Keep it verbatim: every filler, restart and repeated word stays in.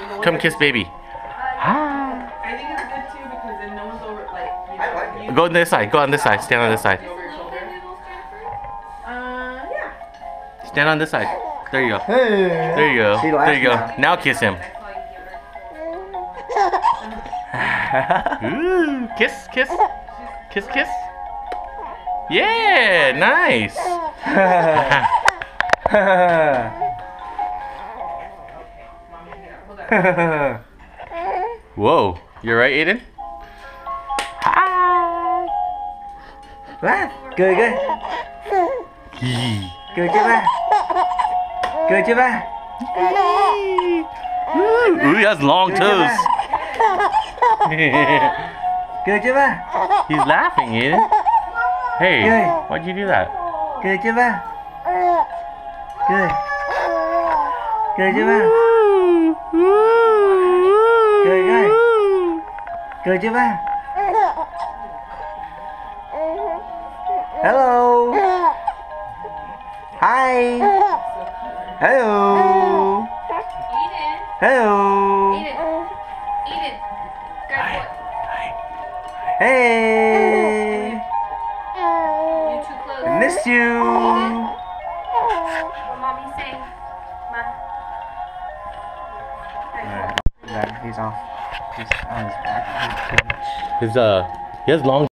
Come kiss baby. I think it's good too because then no one's over like you know, I like it. Go on this side. Go on this side. Stand on this side. over your shoulder. Uh, yeah. Stand on this side. There you go. Hey. There you go. She There you go. laughs Now kiss him. Ooh, kiss, kiss, kiss, kiss. Yeah, nice. Whoa, you're right, Aiden? Hi. Laugh. Cười coi. Cười chưa ba? Cười chưa ba? Ooh, he has long toes. Cười chưa ba? He's laughing, Aiden. Hey, Good. why'd you do that? Cười chưa ba? Cười. Cười chưa ba? Cười coi. Cười chưa ba? Hello. Hi. Hello. Eden. Hello. Eden. Eden. Grab what? Hey. You too close. I miss you. What mommy saying? Ma. Alright, he's off. He's on his back. His uh, he has long